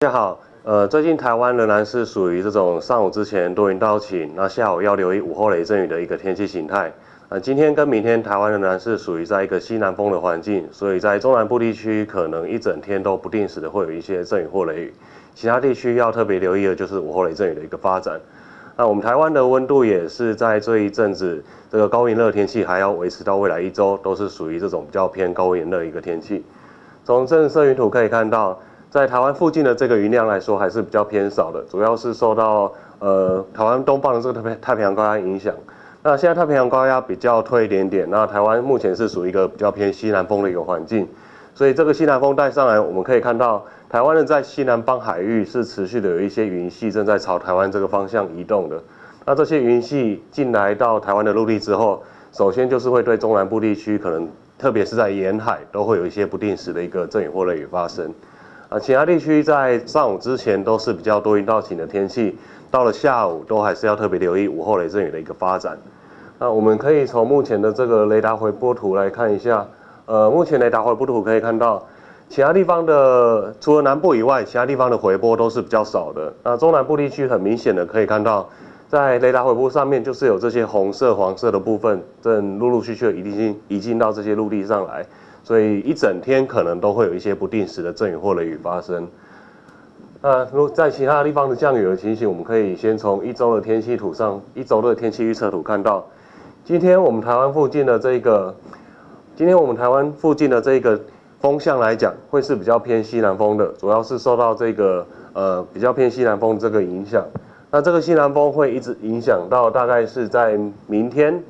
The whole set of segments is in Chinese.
大家好，最近台湾仍然是属于这种上午之前多云到晴，那下午要留意午后雷阵雨的一个天气形态。今天跟明天台湾仍然是属于在一个西南风的环境，所以在中南部地区可能一整天都不定时的会有一些阵雨或雷雨，其他地区要特别留意的就是午后雷阵雨的一个发展。那我们台湾的温度也是在这一阵子这个高温炎热天气还要维持到未来一周，都是属于这种比较偏高温炎热的一个天气。从这色云图可以看到，在台湾附近的这个云量来说还是比较偏少的，主要是受到台湾东方的这个太平洋高压影响。那现在太平洋高压比较退一点点，那台湾目前是属于一个比较偏西南风的一个环境，所以这个西南风带上来，我们可以看到台湾的在西南方海域是持续的有一些云系正在朝台湾这个方向移动的。那这些云系进来到台湾的陆地之后，首先就是会对中南部地区可能特别是在沿海都会有一些不定时的一个阵雨或雷雨发生。其他地区在上午之前都是比较多云到晴的天气，到了下午都还是要特别留意午后雷阵雨的一个发展。那我们可以从目前的这个雷达回波图来看一下，目前雷达回波图可以看到，其他地方的除了南部以外，其他地方的回波都是比较少的。那中南部地区很明显的可以看到，在雷达回波上面就是有这些红色、黄色的部分，正陆陆续续的移进到这些陆地上来，所以一整天可能都会有一些不定时的阵雨或雷雨发生。如果在其他地方的降雨的情形，我们可以先从一周的天气图上，一周的天气预测图看到，今天我们台湾附近的这个风向来讲，会是比较偏西南风的，主要是受到这个比较偏西南风的这个影响。那这个西南风会一直影响到大概是在明天，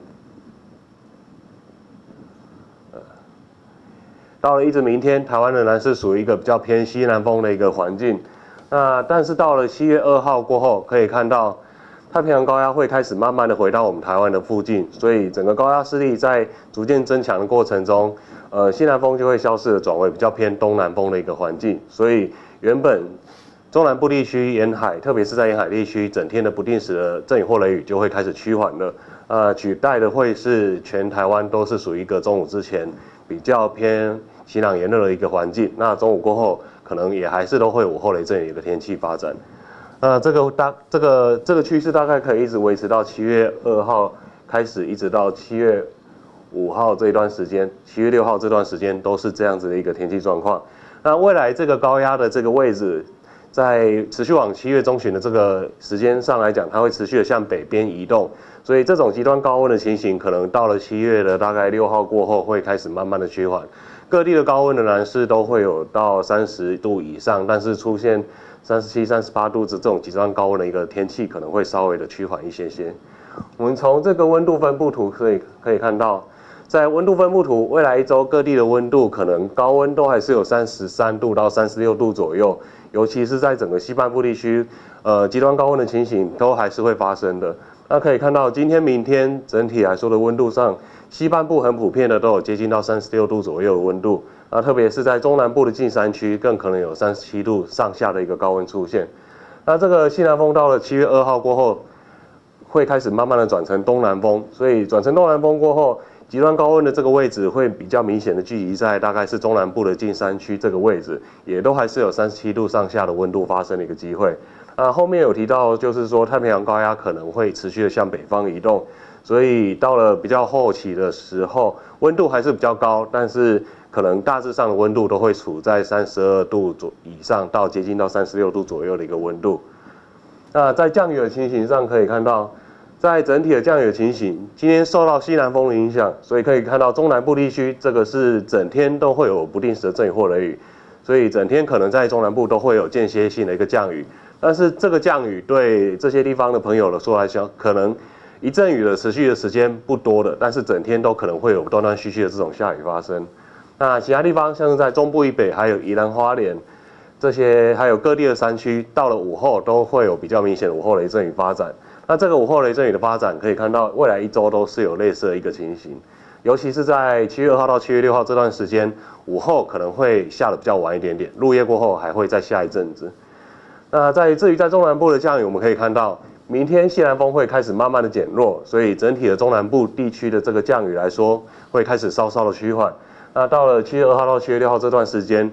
到了一直明天，台湾仍然是属于一个比较偏西南风的一个环境。但是到了7月2号过后，可以看到太平洋高压会开始慢慢的回到我们台湾的附近，所以整个高压势力在逐渐增强的过程中，西南风就会消失的转为比较偏东南风的一个环境，所以原本中南部地区沿海，特别是在沿海地区，整天的不定时的阵雨或雷雨就会开始趋缓了，取代的会是全台湾都是属于一个中午之前比较偏晴朗炎热的一个环境，那中午过后可能也还是都会午后雷阵雨的一个天气发展。这个趋势大概可以一直维持到7月2号开始，一直到7月5号这一段时间，7月6号这段时间都是这样子的一个天气状况。那未来这个高压的这个位置，在持续往7月中旬的这个时间上来讲，它会持续的向北边移动，所以这种极端高温的情形，可能到了7月的大概6号过后，会开始慢慢的趋缓。各地的高温仍然是都会有到30度以上，但是出现37、38度这种极端高温的一个天气，可能会稍微的趋缓一些些。我们从这个温度分布图可以看到，在温度分布图，未来一周各地的温度可能高温都还是有33度到36度左右，尤其是在整个西半部地区，极端高温的情形都还是会发生的。那可以看到，今天、明天整体来说的温度上，西半部很普遍的都有接近到36度左右的温度，特别是在中南部的近山区，更可能有37度上下的一个高温出现。那这个西南风到了7月2号过后，会开始慢慢的转成东南风，所以转成东南风过后，极端高温的这个位置会比较明显的聚集在大概是中南部的近山区这个位置，也都还是有37度上下的温度发生的一个机会。后面有提到，就是说太平洋高压可能会持续的向北方移动，所以到了比较后期的时候，温度还是比较高，但是可能大致上的温度都会处在32度以上到接近到36度左右的一个温度。那在降雨的情形上可以看到，在整体的降雨的情形，今天受到西南风的影响，所以可以看到中南部地区这个是整天都会有不定时的阵雨或雷雨，所以整天可能在中南部都会有间歇性的一个降雨。但是这个降雨对这些地方的朋友来说，可能一阵雨的持续的时间不多的，但是整天都可能会有断断续续的这种下雨发生。那其他地方像是在中部以北，还有宜兰花莲这些，还有各地的山区，到了午后都会有比较明显的午后雷阵雨发展。那这个午后雷阵雨的发展，可以看到未来一周都是有类似的一个情形，尤其是在7月2号到7月6号这段时间，午后可能会下得比较晚一点点，入夜过后还会再下一阵子。那至于在中南部的降雨，我们可以看到，明天西南风会开始慢慢的减弱，所以整体的中南部地区的这个降雨来说，会开始稍稍的趋缓。那到了7月2号到7月6号这段时间，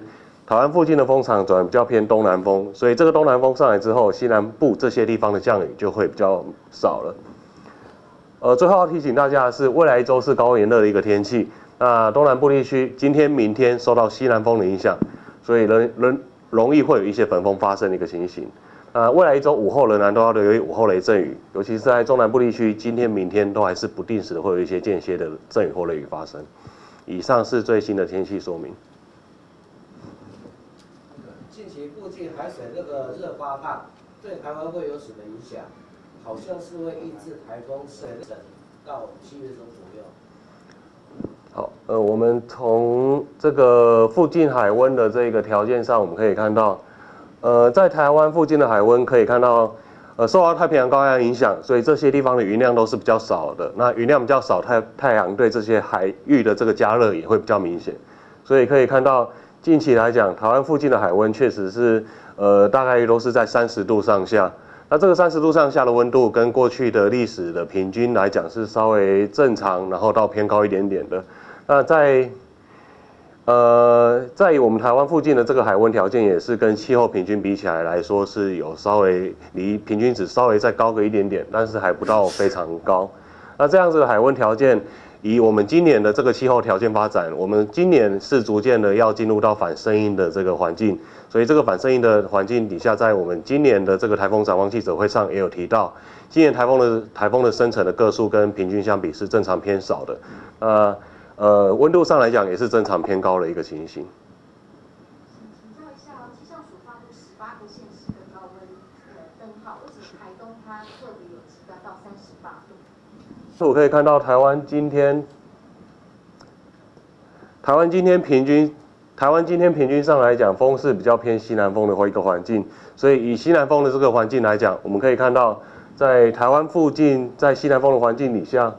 台湾附近的风场转比较偏东南风，所以这个东南风上来之后，西南部这些地方的降雨就会比较少了。最后要提醒大家的是，未来一周是高温炎热的一个天气。那东南部地区今天、明天受到西南风的影响，所以容易会有一些粉风发生的一个情形。未来一周午后仍然都要留意午后雷阵雨，尤其是在中南部地区，今天、明天都还是不定时的会有一些间歇的阵雨或雷雨发生。以上是最新的天气说明。 近期附近海水那个热发烫，对台湾会有什么影响？好像是会抑制台风水整到7月中左右。 好，我们从这个附近海温的这个条件上，我们可以看到，在台湾附近的海温可以看到，受到太平洋高压影响，所以这些地方的云量都是比较少的。那云量比较少，太阳对这些海域的这个加热也会比较明显。所以可以看到，近期来讲，台湾附近的海温确实是，大概都是在30度上下。那这个30度上下的温度，跟过去的历史的平均来讲是稍微正常，然后到偏高一点点的。那在我们台湾附近的这个海温条件，也是跟气候平均比起来说，是有稍微离平均值稍微再高个一点点，但是还不到非常高。那这样子的海温条件，以我们今年的这个气候条件发展，我们今年是逐渐的要进入到反声音的这个环境，所以这个反声音的环境底下，在我们今年的这个台风展望记者会上也有提到，今年台风的生成的个数跟平均相比是正常偏少的，温度上来讲也是正常偏高的一个情形。 请教一下哦，气象署发布18个县市的高温灯号，为什么台东它特别有极端到38度？ 我可以看到台湾今天平均上来讲，风是比较偏西南风的一个环境，所以以西南风的这个环境来讲，我们可以看到在台湾附近，在西南风的环境底下。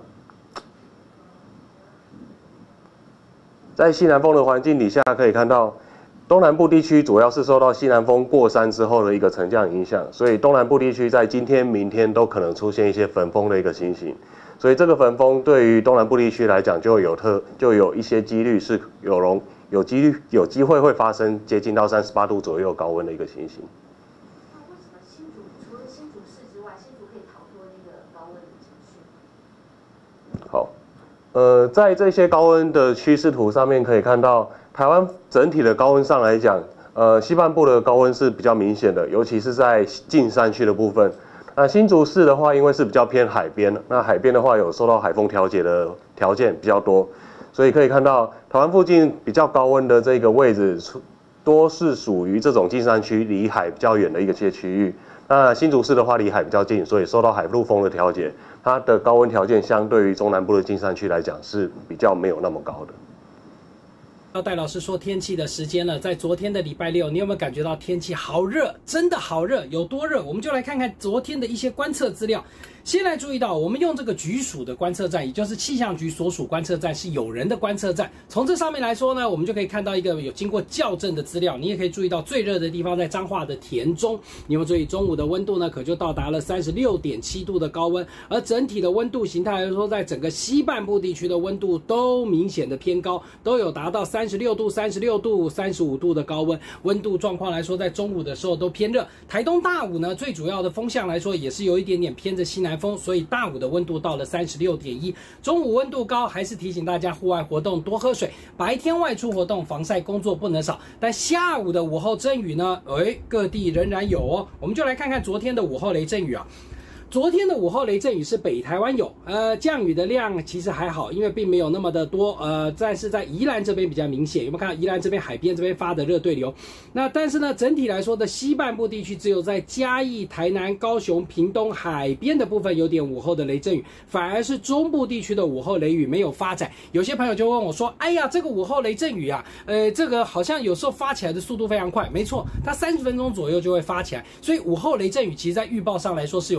在西南风的环境底下，可以看到东南部地区主要是受到西南风过山之后的一个沉降影响，所以东南部地区在今天、明天都可能出现一些粉风的一个情形。所以这个粉风对于东南部地区来讲，就有一些几率是有机会会发生接近到38度左右高温的一个情形。 那为什么除了新竹市之外，新竹可以逃脱那个高温的情绪？ 好。在这些高温的趋势图上面可以看到，台湾整体的高温上来讲，西半部的高温是比较明显的，尤其是在近山区的部分。那新竹市的话，因为是比较偏海边，那海边的话有受到海风调节的条件比较多，所以可以看到台湾附近比较高温的这个位置，多是属于这种近山区离海比较远的一些区域。那新竹市的话离海比较近，所以受到海陆风的调节，它的高温条件相对于中南部的近山区来讲是比较没有那么高的。 要戴老师说天气的时间了，在昨天的礼拜六，你有没有感觉到天气好热？真的好热，有多热？我们就来看看昨天的一些观测资料。先来注意到，我们用这个局属的观测站，也就是气象局所属观测站，是有人的观测站。从这上面来说呢，我们就可以看到一个有经过校正的资料。你也可以注意到最热的地方在彰化的田中，你有没有注意中午的温度呢？可就到达了36.7度的高温，而整体的温度形态来说，在整个西半部地区的温度都明显的偏高，都有达到36度、36度、35度的高温。温度状况来说，在中午的时候都偏热。台东大武呢，最主要的风向来说，也是有一点点偏着西南风，所以大午的温度到了36.1，中午温度高，还是提醒大家户外活动多喝水，白天外出活动防晒工作不能少。但下午的午后阵雨呢，各地仍然有哦。我们就来看看昨天的午后雷阵雨啊。昨天的午后雷阵雨是北台湾有，降雨的量其实还好，因为并没有那么的多，但是在宜兰这边比较明显，有没有看到宜兰这边海边这边发的热对流？那但是呢，整体来说的西半部地区，只有在嘉义、台南、高雄、屏东海边的部分有点午后的雷阵雨，反而是中部地区的午后雷雨没有发展。有些朋友就问我说：“哎呀，这个午后雷阵雨啊，这个好像有时候发起来的速度非常快，没错，它30分钟左右就会发起来，所以午后雷阵雨其实在预报上来说是有困难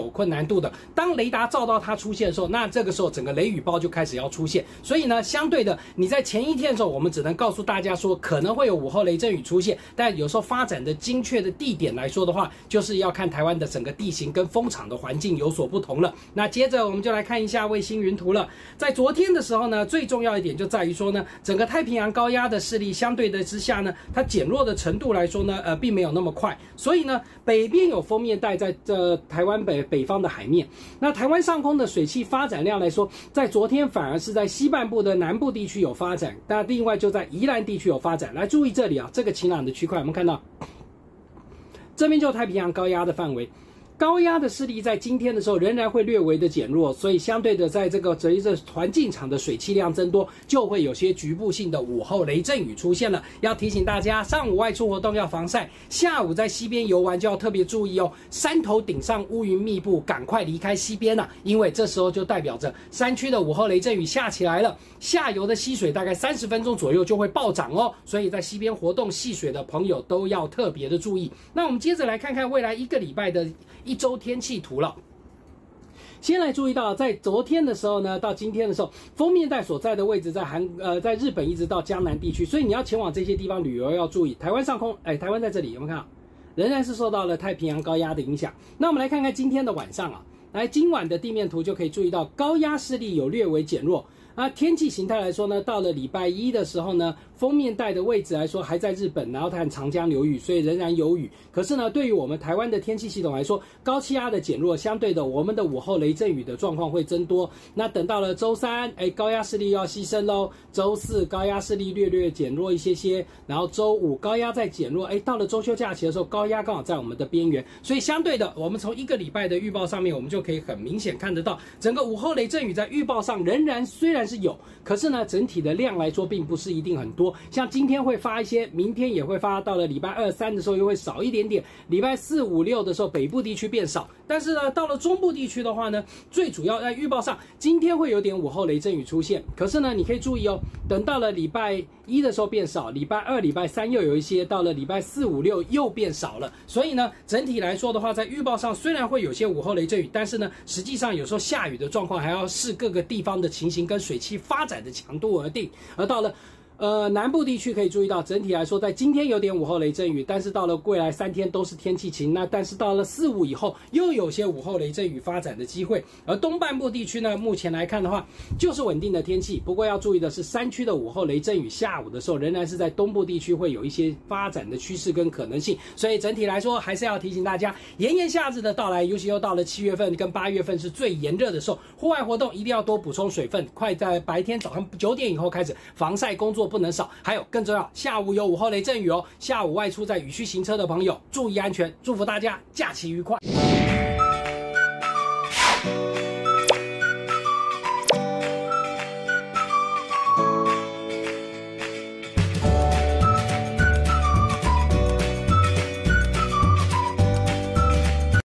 难度的。当雷达照到它出现的时候，那这个时候整个雷雨包就开始要出现。所以呢，相对的，你在前一天的时候，我们只能告诉大家说可能会有午后雷阵雨出现，但有时候发展的精确的地点来说的话，就是要看台湾的整个地形跟风场的环境有所不同了。那接着我们就来看一下卫星云图了。在昨天的时候呢，最重要一点就在于说呢，整个太平洋高压的势力相对的之下呢，它减弱的程度来说呢，并没有那么快。所以呢，北边有锋面带在台湾北方的海面，那台湾上空的水汽发展量来说，在昨天反而是在西半部的南部地区有发展，那另外就在宜兰地区有发展。来注意这里啊，这个晴朗的区块，我们看到这边就是太平洋高压的范围。高压的势力在今天的时候仍然会略微的减弱，所以相对的，在这个随着环境场的水汽量增多，就会有些局部性的午后雷阵雨出现了。要提醒大家，上午外出活动要防晒，下午在溪边游玩就要特别注意哦。山头顶上乌云密布，赶快离开溪边了，因为这时候就代表着山区的午后雷阵雨下起来了，下游的溪水大概30分钟左右就会暴涨哦，所以在溪边活动戏水的朋友都要特别的注意。那我们接着来看看未来1个礼拜的一周天气图了。先来注意到，在昨天的时候呢，到今天的时候，锋面带所在的位置在日本一直到江南地区，所以你要前往这些地方旅游要注意。台湾上空，台湾在这里有没有看到？仍然是受到了太平洋高压的影响。那我们来看看今天的晚上啊，来今晚的地面图就可以注意到，高压势力有略微减弱。那天气形态来说呢，到了礼拜一的时候呢，锋面带的位置来说还在日本，然后它和长江流域，所以仍然有雨。可是呢，对于我们台湾的天气系统来说，高气压的减弱，相对的，我们的午后雷阵雨的状况会增多。那等到了周三，高压势力要牺牲喽；周四高压势力略减弱一些，然后周五高压再减弱。到了周休假期的时候，高压刚好在我们的边缘，所以相对的，我们从1个礼拜的预报上面，我们就可以很明显看得到，整个午后雷阵雨在预报上仍然虽然是有，可是呢，整体的量来说并不是一定很多。像今天会发一些，明天也会发，到了礼拜2、3的时候又会少一点点，礼拜4、5、6的时候北部地区变少，但是呢，到了中部地区的话呢，最主要在预报上，今天会有点午后雷阵雨出现，可是呢，你可以注意哦，等到了礼拜1的时候变少，礼拜2、礼拜3又有一些，到了礼拜4、5、6又变少了。所以呢，整体来说的话，在预报上虽然会有些午后雷阵雨，但是呢，实际上有时候下雨的状况还要视各个地方的情形跟水汽发展的强度而定。而到了南部地区可以注意到，整体来说，在今天有点午后雷阵雨，但是到了未来3天都是天气晴。那但是到了4、5以后，又有些午后雷阵雨发展的机会。而东半部地区呢，目前来看的话，就是稳定的天气。不过要注意的是，山区的午后雷阵雨下午的时候，仍然是在东部地区会有一些发展的趋势跟可能性。所以整体来说，还是要提醒大家，炎炎夏日的到来，尤其又到了7月份跟8月份是最炎热的时候，户外活动一定要多补充水分，快在白天早上9点以后开始，防晒工作不能少。还有更重要，下午有午后雷阵雨哦，下午外出在雨区行车的朋友注意安全，祝福大家假期愉快。